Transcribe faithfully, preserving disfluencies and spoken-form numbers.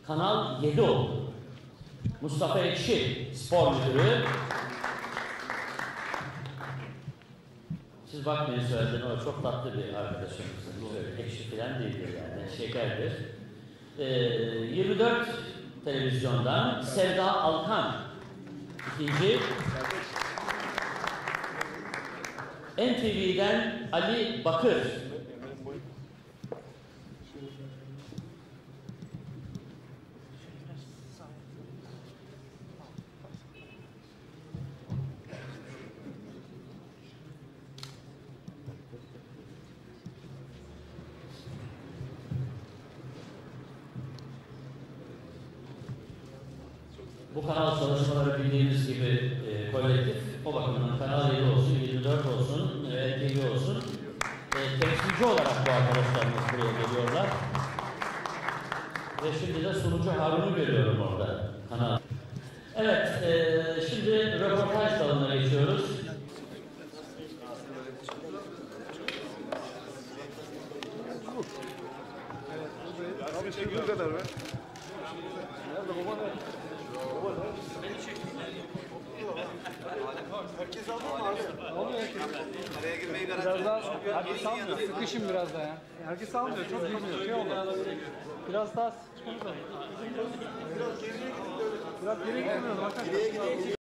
Kanal yedi oldu. Mustafa Ekşi, spor müdürü. Siz bakmayın söylediğine, o çok tatlı bir arkadaşımızdır. Ekşi filan değildir yani, şekerdir. Ee, yirmi dört televizyondan Sevda Alkan ikinci. N T V'den Ali Bakır. Bu kanal çalışmaları bildiğimiz gibi e, kolektif. O bakımdan Kanal yedi olsun, yirmi dört olsun, e, N T V olsun. E, temsilci olarak bu arkadaşlarımız buraya geliyorlar. Ve şimdi de sunucu Harun'u görüyorum orada. Kanal. Evet, e, şimdi röportaj dalına geçiyoruz. Abi çektiği kadar be. Nerede baba ne? Herkes aldı mı abi? Alıyor herkes. Araya girmeyi garanti. Biraz daha herkes almıyor. Sıkışın biraz daha ya. Herkes almıyor. Çok girmiyor. Şey oldu. Biraz daha sıkışmamız lazım. Biraz geriye gidin. Biraz geriye gidin. Bakın.